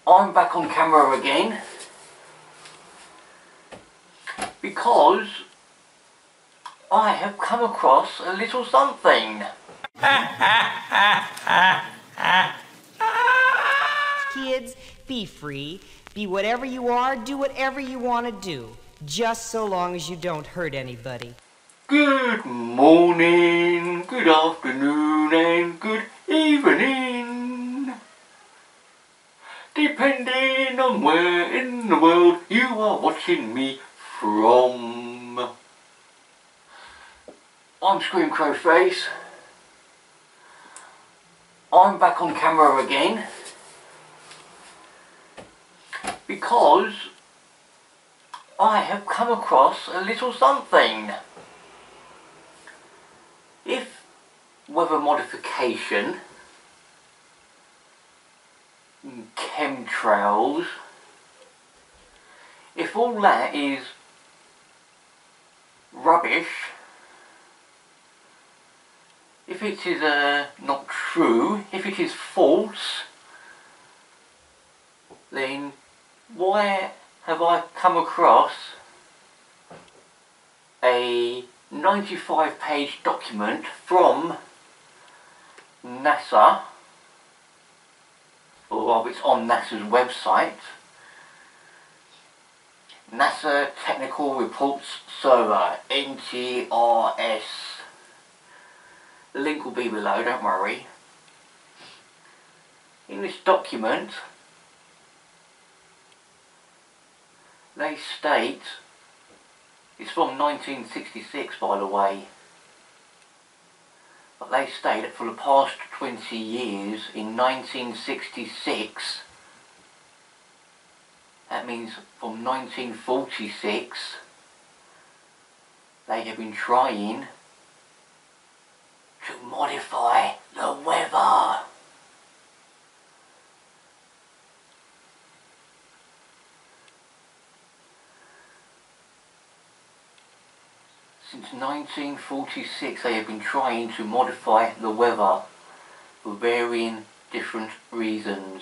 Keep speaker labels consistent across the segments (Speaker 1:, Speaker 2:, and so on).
Speaker 1: I'm back on camera again because I have come across a little something.
Speaker 2: Kids, be free. Be whatever you are, do whatever you want to do. Just so long as you don't hurt anybody.
Speaker 1: Good morning, good afternoon and good evening. Depending on where in the world you are watching me from. I'm Scream Crow Face. I'm back on camera again because I have come across a little something. If weather modification, chemtrails, if all that is rubbish, if it is not true, if it is false, then why have I come across a 95-page document from NASA, or it's on NASA's website, NASA Technical Reports Server, NTRS. The link will be below, don't worry. In this document, they state, it's from 1966 by the way, but they state that for the past 20 years, in 1966, that means from 1946, they have been trying to modify the weather. Since 1946 they have been trying to modify the weather for varying different reasons.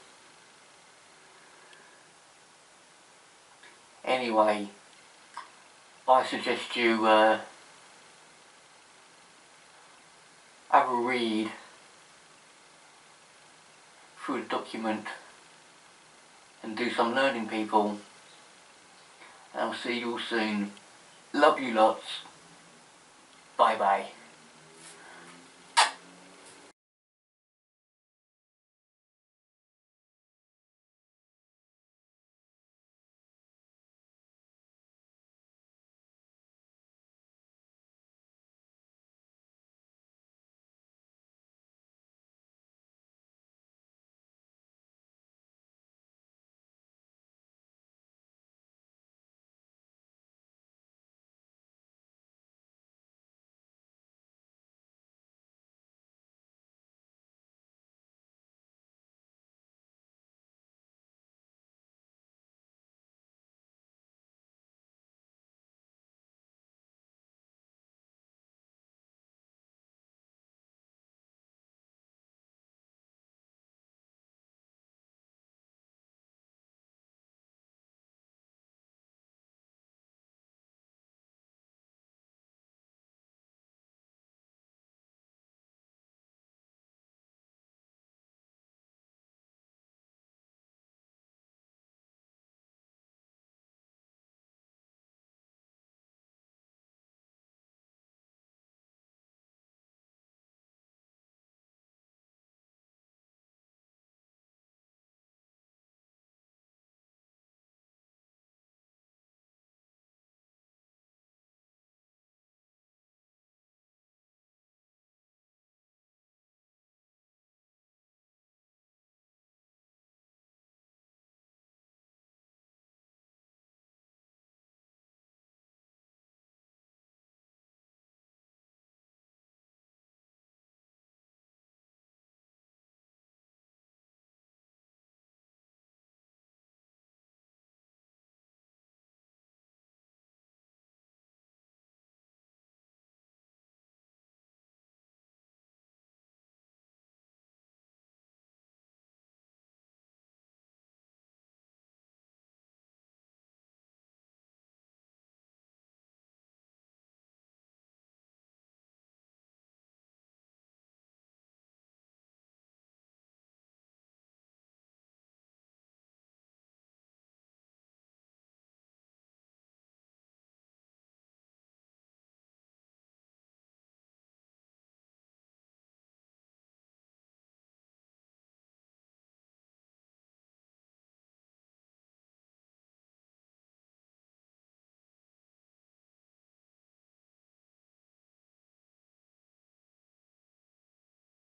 Speaker 1: Anyway, I suggest you have a read through the document and do some learning, people. And I'll see you all soon. Love you lots. Bye bye.